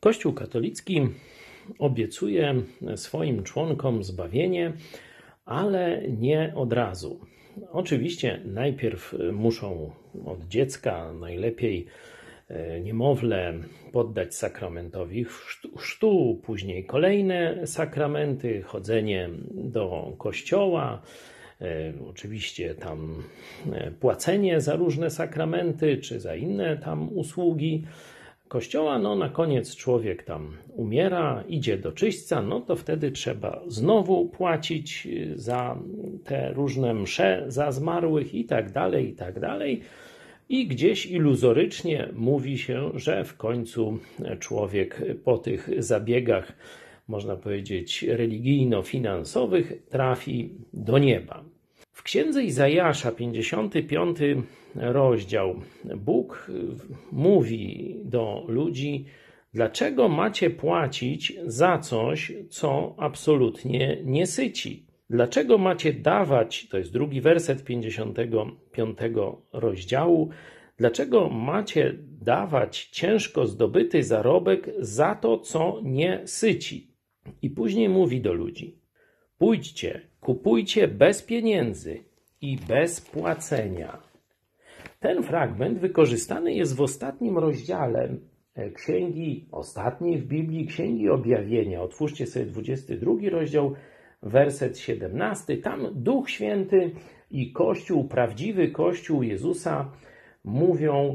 Kościół katolicki obiecuje swoim członkom zbawienie, ale nie od razu. Oczywiście najpierw muszą od dziecka, najlepiej niemowlę, poddać sakramentowi chrztu, później kolejne sakramenty, chodzenie do kościoła, oczywiście tam płacenie za różne sakramenty czy za inne tam usługi kościoła. Na koniec człowiek tam umiera, idzie do czyśćca, to wtedy trzeba znowu płacić za te różne msze za zmarłych i tak dalej, i tak dalej. I gdzieś iluzorycznie mówi się, że w końcu człowiek po tych zabiegach, można powiedzieć, religijno-finansowych trafi do nieba. W księdze Izajasza, 55 rozdział, Bóg mówi do ludzi: dlaczego macie płacić za coś, co absolutnie nie syci? Dlaczego macie dawać, to jest drugi werset 55 rozdziału, dlaczego macie dawać ciężko zdobyty zarobek za to, co nie syci? I później mówi do ludzi: pójdźcie, kupujcie bez pieniędzy i bez płacenia. Ten fragment wykorzystany jest w ostatnim rozdziale księgi, ostatniej w Biblii, Księgi Objawienia. Otwórzcie sobie 22 rozdział, werset 17. Tam Duch Święty i Kościół, prawdziwy Kościół Jezusa mówią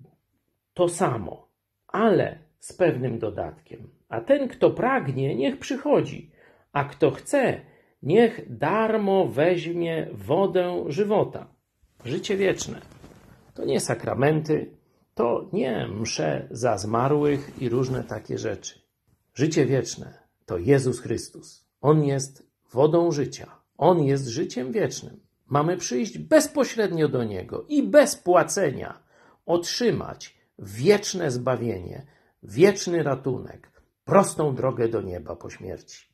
to samo, ale z pewnym dodatkiem. A ten, kto pragnie, niech przychodzi, a kto chce, niech darmo weźmie wodę żywota. Życie wieczne to nie sakramenty, to nie msze za zmarłych i różne takie rzeczy. Życie wieczne to Jezus Chrystus. On jest wodą życia. On jest życiem wiecznym. Mamy przyjść bezpośrednio do Niego i bez płacenia otrzymać wieczne zbawienie, wieczny ratunek, prostą drogę do nieba po śmierci.